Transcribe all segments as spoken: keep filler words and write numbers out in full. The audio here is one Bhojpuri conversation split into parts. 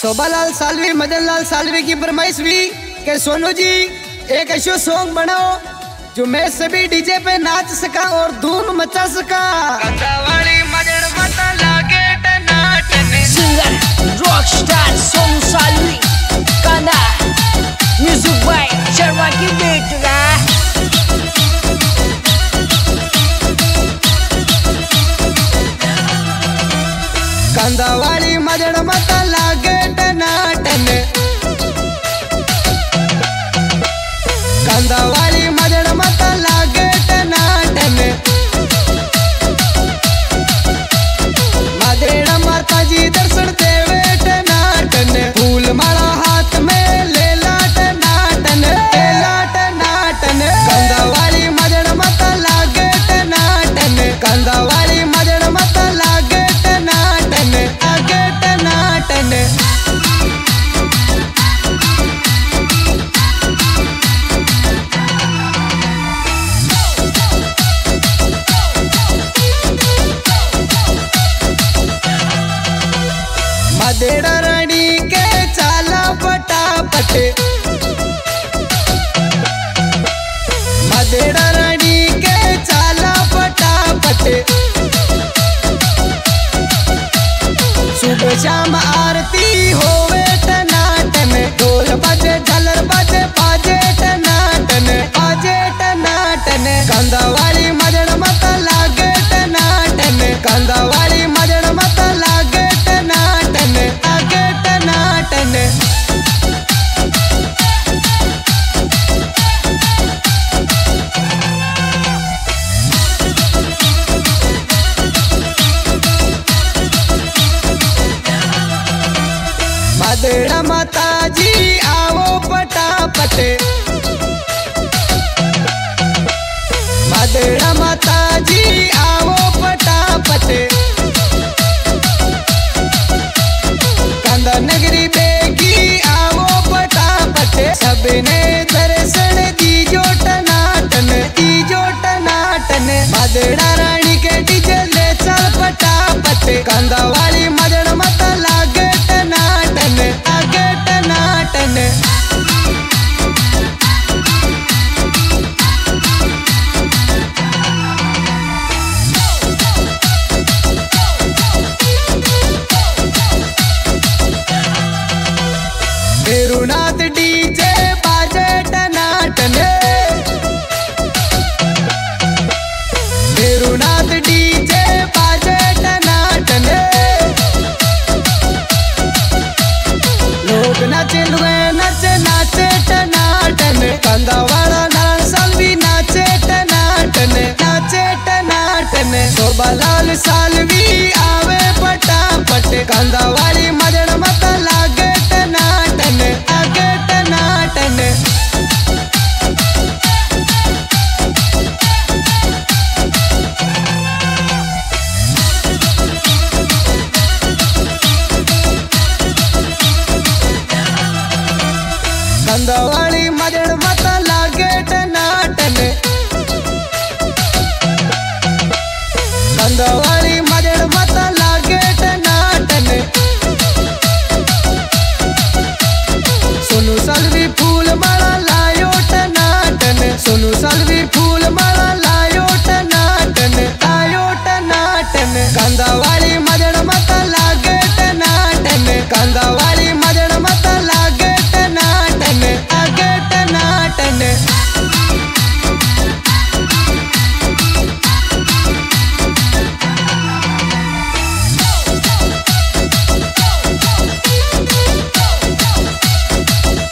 शोभालाल सालवी मदन लाल सालवी की फरमाइश हुई कि सोनू जी एक ऐसा सॉन्ग बनाओ जो मैं सभी डीजे पे नाच सका और धूम मचा सका। सिंगर रॉकस्टार सोनू सालवी कांदा म्यूजिक बाय शर्मा की बेटा। कंदावाली मदड़ मता लागे टनाटन, कंदावाली मदड़ मता लागे टनाटन। मदेड़ा माता जी दर्शन देवे टनाटन, फूल माला हाथ में ले ला टनाटन, ले ला टनाटन। कंदावाली मदड़ मता लागे टनाटन, कंदावाली मदड़ मता लागे टनाटन, आगे टनाटन। मदेड़ा रानी के चाला पटापट, मदेड़ा रानी के चाला पटापट। सुबह शाम आरती होवे टनाटन, ढोल बजे झालर बजे बाजे टनाटन, बाजे टनाटन। कंदावाली मदड़ मता लागे टनाटन, कंदावाली मदड़ मता लागे टनाटन, आगे टनाटन। मदेड़ा माता जी आओ पटापट, मदेड़ा माता जी आओ पटापट। कंदा नगरी बेगी आओ पटापट, सबने दर्शन दीजो टनाटन, दीजो टनाटन। मदेड़ा रानी के डीजे ले चल पटापट, कंदावाली मदड़ मता लागे टनाटन, आगे टनाटन। भेरुनाथ डीजे बाजे टनाटन, भेरुनाथ डीजे बाजे टनाटन। लोग नाचे लुए नाचे नाचे टनाटन, कंदावाला लाल सालवी नाचे टनाटन, नाचे टनाटन। शोभालाल सालवी आवे पटापट, कंदावाली मदड़ मता लागे टनाटन, आगे टनाटन। कंदावाली मदड़ मता लागे टनाटन, कंदावाली मदड़ मता लागे टनाटन। सोनू सालवी फूल माला लायो टनाटन, सोनू सालवी फूल माला लायो टनाटन, लायो टनाटन। कंदावाली मदड़ मता लागे टनाटन, कंदावाली मदड़ मता लागे टनाटन, आगे टनाटन।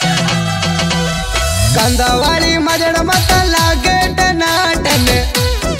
कंदावाली मदड़ मता लागे टनाटन,